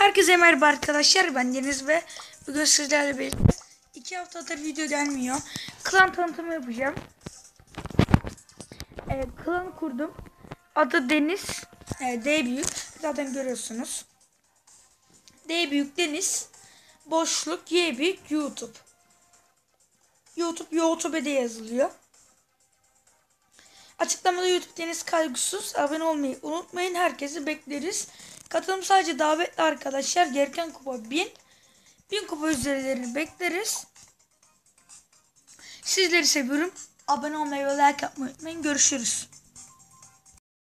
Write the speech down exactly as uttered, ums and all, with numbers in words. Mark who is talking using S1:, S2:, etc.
S1: Herkese merhaba arkadaşlar, ben Deniz ve bugün sizlerle birlikte iki haftadır video gelmiyor. Klan tanıtımı yapacağım. Ee, klan kurdum. Adı Deniz. Ee, D büyük. Zaten görüyorsunuz. D büyük Deniz. Boşluk Y büyük YouTube. YouTube YouTube'da yazılıyor. Açıklamada YouTube Deniz Kaygısız. Abone olmayı unutmayın. Herkesi bekleriz. Katılım sadece davetli arkadaşlar. Gereken kupa bin. bin kupa üzerlerini bekleriz. Sizleri seviyorum. Abone olmayı ve like yapmayı unutmayın. Görüşürüz.